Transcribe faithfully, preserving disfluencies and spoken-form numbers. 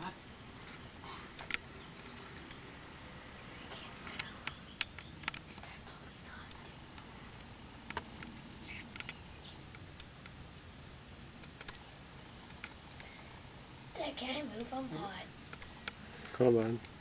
Dad, can I move? I'm hot. Come on.